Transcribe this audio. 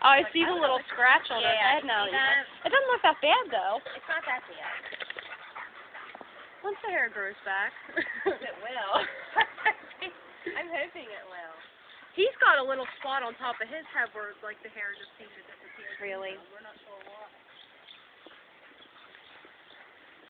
Oh, I see the little scratch on her head now. It doesn't look that bad, though. It's not that bad. Once the hair grows back. It will. I'm hoping it will. He's got a little spot on top of his head where, like, the hair just seems to disappear. Really?